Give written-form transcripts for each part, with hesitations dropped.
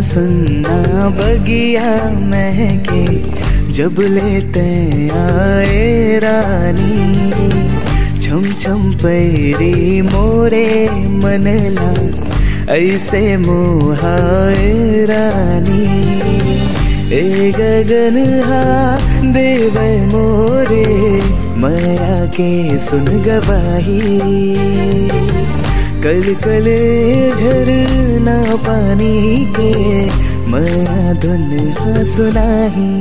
सुनना बगिया महके जब लेते आए रानी। छम छम पैरी मोरे मनला ऐसे मोहाए रानी। ए गगन हा देव मोरे माया के सुन गवाही। कल कल झरना पानी के माया धुन सुनाही।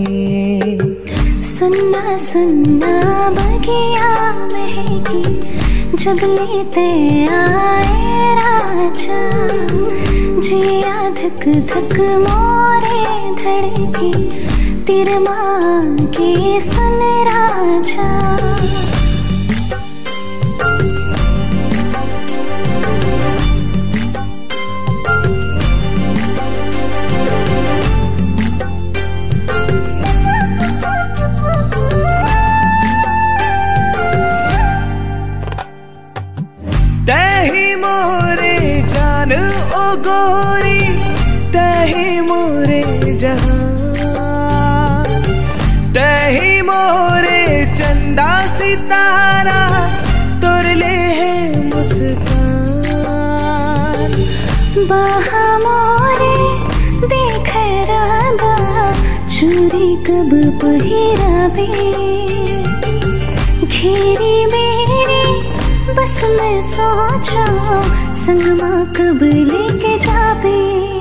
सुनना सुनना बगिया महकी जब लेते आए राजा। जिया धक धक मोरे धड़की तेरे माँ की सुन राजा। तही मोरे जान ओ गोरी तही मोरे जहां। तही मोरे चंदा सितारा तोरले है मुस्कान। बहा मोरे देख राधा चूरी कब पहिरावे। घेरी मेरी बस मैं सोचा संगमा कब लेके जावे।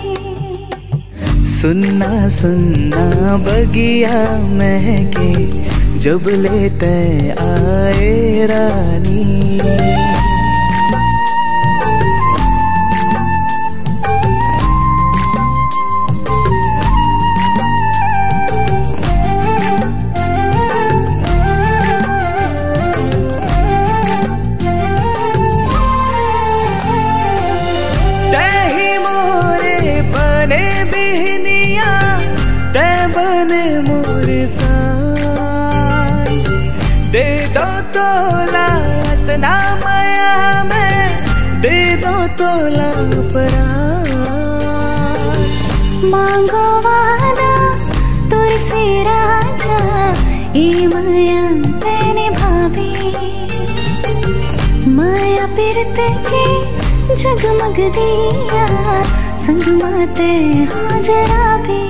सुनना सुनना बगिया महके जब लेते आए रानी। दे दो तोला इतना माया में दे दो तोला परान। मांगो वादा तुझसे राजा ये माया तेने भाभी। माया पिरत के जगमग दिया संग माते हाजरा भी।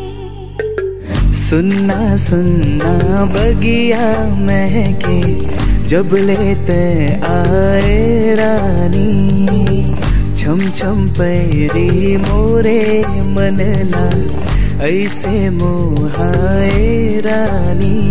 सुनना सुनना बगिया महके जब लेते आए रानी। छम छम पैरी मोरे मनला ऐसे मोहाए रानी।